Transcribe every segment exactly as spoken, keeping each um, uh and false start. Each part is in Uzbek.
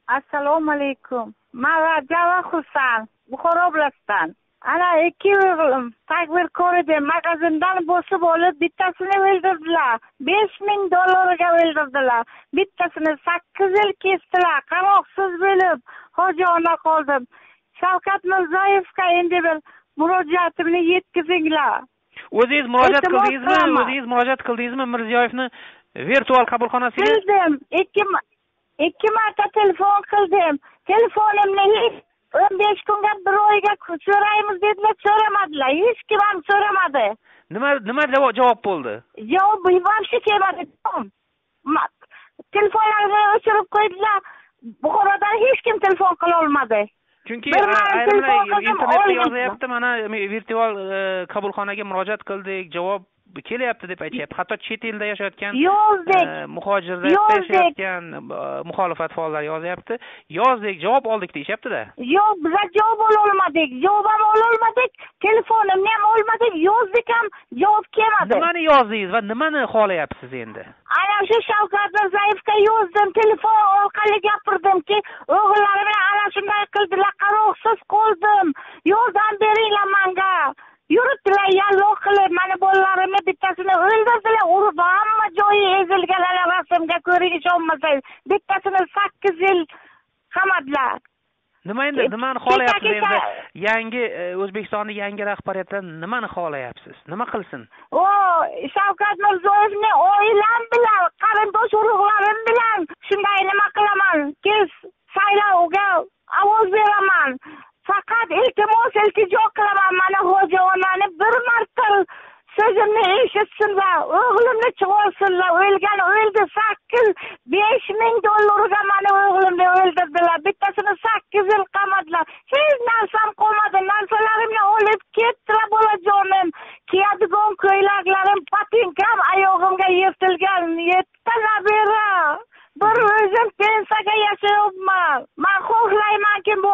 Assalomu alaykum. Men Rajaba Husan, Buxoro viloyatidan. Ana ikki o'g'lim tadbirkor edi, magazindan bosib olib, bittasini o'ldirdilar. besh ming dollarga o'ldirdilar. Bittasini sakkiz yil kesdilar. Qaroqsiz bo'lib, hojona qoldim. Shavkat Mirziyoyevga endi bir murojaatimni yetkazinglar. O'zingiz murojaat qildingizmi? O'zingiz murojaat qildingizmi Mirziyoyevni virtual qabulxonasiga? Qildim. Ikki ikki marta telefon qildim. Telefonimni o'n besh kunga bir oyga so'raymiz dedilar, so'ramadilar. Hech kim ham so'ramadi. Nima nima javob bo'ldi? Javob vobshe kelmadi. Telefonlarni o'chirib qo'ydilar. Buxorodan hech kim telefon qila olmadi. Chunki ayrimlar internetda yozyapti, mana virtual qabulxonaga murojaat qildik, javob kelyapti deb aytishyapti. Hatto chet elda yashayotgan muhojirlar yashayotgan muxolifat faollari yozyapti. Yozdik, javob oldik deyapti-da. Yo'q, biz javob ola olmadik. Javob ham ola olmadik. Telefonimni ham olmadik. Yozdik ham, javob kelmadi. Nimani yozdingiz va nimani xohlayapsiz endi? Ana shu Shavkat Mirziyoyevga yozdim, telefon orqali gapirdimki, o'g'illarim bilan ana shunday qildilar, qaroqsiz qoldim. Yordam beringlar menga. Yuribdilar yalloq qilib, mana bolalarimni bittasini o'ldirdilar, urib hamma joyi ezilgan, rasmga ko'ring ishonmasangiz. Bittasini sakkiz yil qamadilar. Nima endi, nimani xohlayapsiz endi? Yangi O'zbekistonning yangi rahbariyatidan nimani xohlayapsiz? Nima qilsin? O, Shavkat Mirziyoyevni oilam bilan, qarindosh urug'larim bilan shunday nima qilaman? Kes saylovga ovoz beraman. Faqat iltimos, iltijo qilaman, mana hojijonani bir marta so'zimni eshitsinlar, o'g'limni chiqarsinlar. O'lgan o'ldi, sakkiz besh ming dollarga mana o'g'limni o'ldirdilar. Bittasini sakkiz yil qamadilar. Hech narsam qolmadi. Narsalarimni olib ketdilar, bolajonim. Kiyadigan ko'ylaklarim, patinkam oyog'imga yirtilgan. Yetti nabira. Bir o'zim pensiyaga yashayapman. Men xohlaymanki bu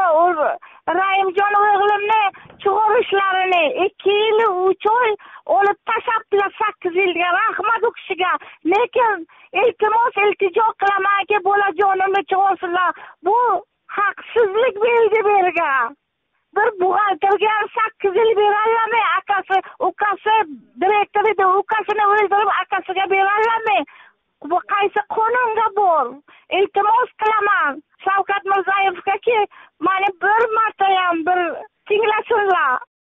Raimjon o'g'limni chiqarishlarini ikki yil uch oy olib tashlabdilar, sakkiz yilga. Rahmat u kishiga. Lekin iltimos, iltijo qilamanki, bolajonimni chiqarsinlar. Bu haqsizlik belgi berga. Bir buxgalterga sakkiz yil berarlarmi? Akasi, ukasi direktor edi, ukasini o'ldirib akasiga berarlarmi? Bu qaysi qonunga bor? Iltimos qilaman Shavkat Mirziyoyevga ki, meni bir marta ham bir tinglasinlar.